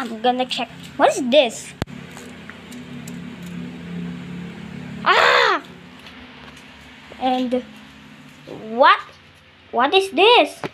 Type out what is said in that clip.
I'm gonna check. What is this? Ah! And what? What is this?